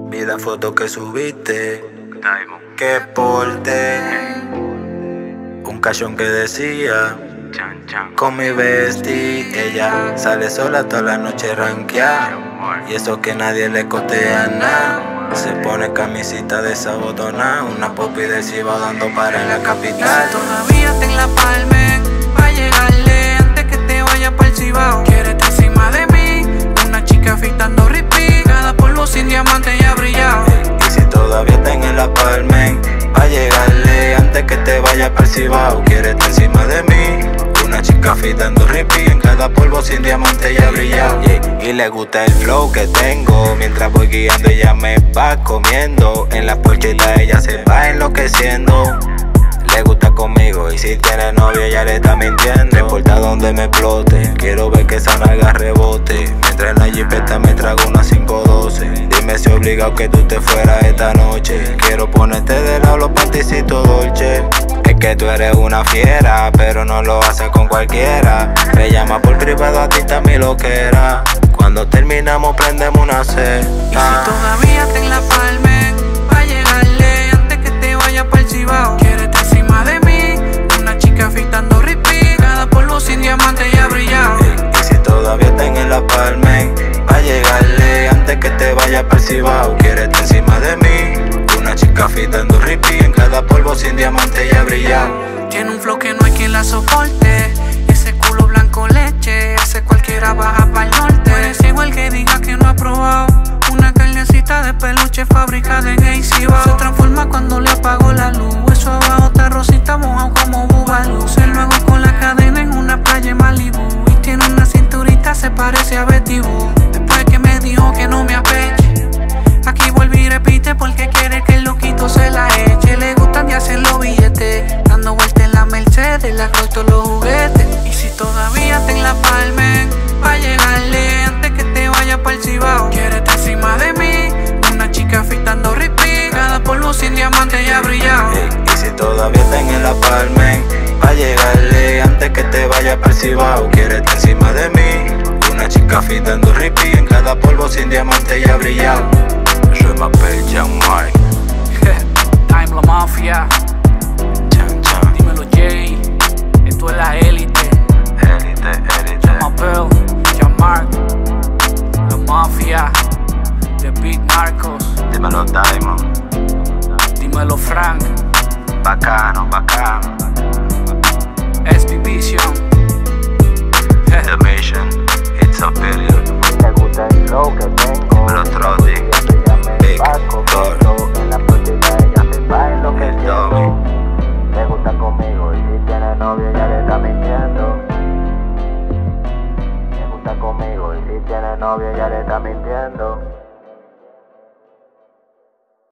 Vi la foto que subiste, que porte. Un cachón que decía, con mi bestie. Ella sale sola toda la noche ranqueada, y eso que nadie le cotea nada. Se pone camisita desabotonada, una popi de Cibao dando para en la capital. Si todavía te en la palme, pa' llegarle antes que te vaya pa'l Cibao. Quieres estar encima de mí, una chica fitando repeat. Cada polvo sin diamante ya brillado. Y si todavía está en la palme, pa' llegarle antes que te vaya pa'l Cibao. Quieres estar encima de mí, una chica fitando repeat. En cada polvo sin diamante ya brillado. Y le gusta el flow que tengo, mientras voy guiando ella me va comiendo. En la porchita ella se va enloqueciendo. Le gusta conmigo y si tiene novio ella le está mintiendo. No importa donde me explote, quiero ver que esa nalga rebote. Mientras en la jipeta me trago una 512. Dime si obligado que tú te fueras esta noche. Quiero ponerte de lado los panticitos dolce. Es que tú eres una fiera, pero no lo haces con cualquiera. Me llama por privado, a ti está mi loquera. Cuando terminamos prendemos una cena. Y si todavía te en la palme, pa' llegarle antes que te vaya pa'l Cibao. Quieres estar encima de mí, una chica fitando repeat. Cada polvo sin diamante ya brillado. Y si todavía está en la palme, pa' llegarle antes que te vaya pa'l Cibao. Quieres estar encima de mí, una chica fitando repeat. En cada polvo sin diamante ya brillado. Tiene un flow que no hay quien la soporte. Ese culo blanco leche, ese cualquiera baja pa'l norte. Eres igual que diga que no ha probado una carnecita de peluche fabricada en Cibao. Se transforma cuando le apago la luz. Eso abajo está rosita mojado como bubalú. Se luego con la cadena en una playa en Malibu. Y tiene una cinturita, se parece a Betty Boo. Después que me dijo que no me apeche, aquí vuelve y repite porque quiere que el loquito se la eche. Le gustan de hacer los billetes, dando vueltas en la Mercedes, la corto los juguetes. Y si todavía te en la palme, pa' llegarle antes que te vaya pa'l Cibao. Quiere estar encima de mí, una chica fitando repeat. Cada polvo sin diamante ya brillado. Y si todavía está en la palme, pa' llegarle antes que te vaya pa'l Cibao. Quiere estar encima de mí, una chica fitando repeat. En cada polvo sin diamante ya brillado. Soy Mapel, Young Mark. Time La Mafia. Chan, chan. Dímelo Jay, esto es la élite. Élite. Mapel, Young Mark, La Mafia, The Big Marcos. Dímelo Diamond. Dímelo Frank, Bacano. SB Vision. The Mission, it's a period. Me gusta el flow que tengo. Dímelo Trotty. Big Door. En la porchita ella se va en lo que El Doggy. le gusta conmigo y si tiene novio ya le está mintiendo. Me gusta conmigo y si tiene novio ya le está mintiendo.